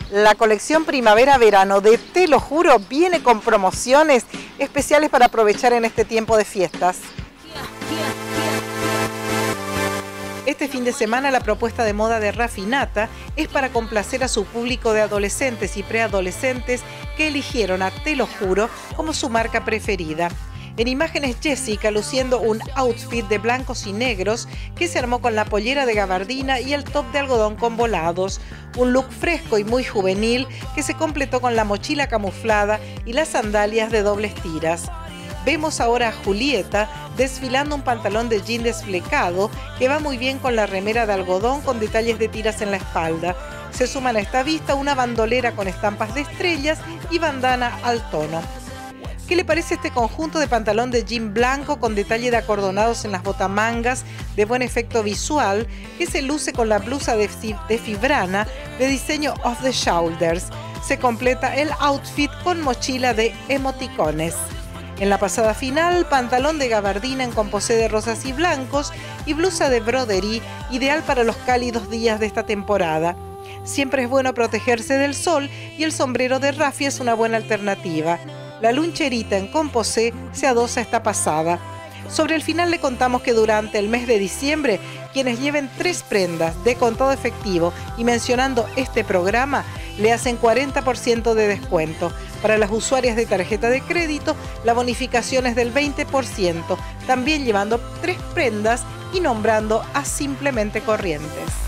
La colección primavera-verano de Te lo juro viene con promociones especiales para aprovechar en este tiempo de fiestas. Este fin de semana la propuesta de moda de Raffinata es para complacer a su público de adolescentes y preadolescentes que eligieron a Te lo juro como su marca preferida. En imágenes, Jessica luciendo un outfit de blancos y negros que se armó con la pollera de gabardina y el top de algodón con volados. Un look fresco y muy juvenil que se completó con la mochila camuflada y las sandalias de dobles tiras. Vemos ahora a Julieta desfilando un pantalón de jean desflecado que va muy bien con la remera de algodón con detalles de tiras en la espalda. Se suman a esta vista una bandolera con estampas de estrellas y bandana al tono. ¿Qué le parece este conjunto de pantalón de jean blanco con detalle de acordonados en las botamangas de buen efecto visual que se luce con la blusa de fibrana de diseño off the shoulders? Se completa el outfit con mochila de emoticones. En la pasada final, pantalón de gabardina en composé de rosas y blancos y blusa de broderie, ideal para los cálidos días de esta temporada. Siempre es bueno protegerse del sol y el sombrero de raffia es una buena alternativa. La luncherita en composé se adosa esta pasada. Sobre el final le contamos que durante el mes de diciembre, quienes lleven 3 prendas de contado efectivo y mencionando este programa, le hacen 40% de descuento. Para las usuarias de tarjeta de crédito, la bonificación es del 20%, también llevando 3 prendas y nombrando a Simplemente Corrientes.